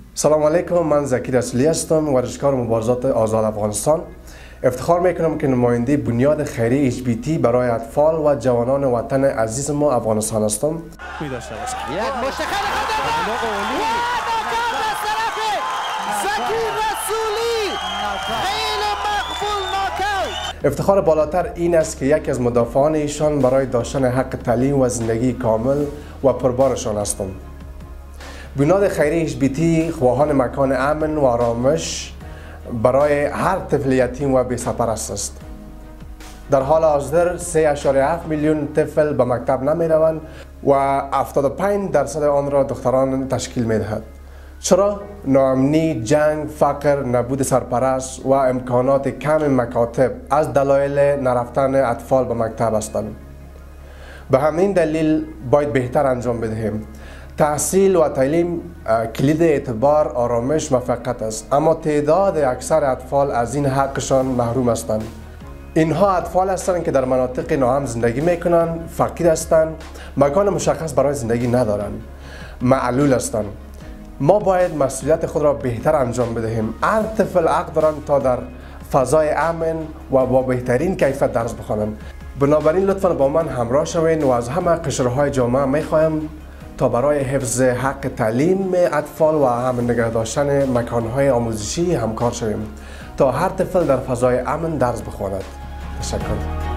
سلام علیکم، من زکی رسولی هستم، ورزشکار مبارزات آزاد افغانستان. افتخار میکنم که نماینده بنیاد خیریه HBT برای اطفال و جوانان وطن عزیز ما افغانستان هستم. یک مشتخل خود از طرف زکی رسولی، خیلی مقبول ناکل. افتخار بالاتر این است که یکی از مدافعان ایشان برای داشتن حق تعلیم و زندگی کامل و پربارشان هستم. بنیاد خیریه HBT خواهان مکان امن و آرامش برای هر طفل یتیم و بی‌سرپرست است. در حال حاضر 3.7 میلیون طفل به مکتب نمی روند و 75% آن را دختران تشکیل می دهد. چرا؟ ناامنی، جنگ، فقر، نبود سرپرست و امکانات کم مکاتب از دلایل نرفتن اطفال به مکتب هستند. به همین دلیل باید بهتر انجام بدهیم. تحصیل و تعلیم کلید اعتبار، آرامش، موفقیت است، اما تعداد اکثر اطفال از این حقشان محروم هستند. اینها اطفال هستند که در مناطق ناامن زندگی میکنند، فقیر هستند، مکان مشخص برای زندگی ندارند، معلول هستند. ما باید مسئولیت خود را بهتر انجام بدهیم. هر طفل حق دارند تا در فضای امن و با بهترین کیفیت درس بخوانند. بنابراین لطفاً با من همراه شوید و از همه قشرهای جامعه میخوایم تا برای حفظ حق تعلیم اطفال و هم نگه داشتن مکانهای آموزشی همکار شویم تا هر طفل در فضای امن درس بخواند. تشکر.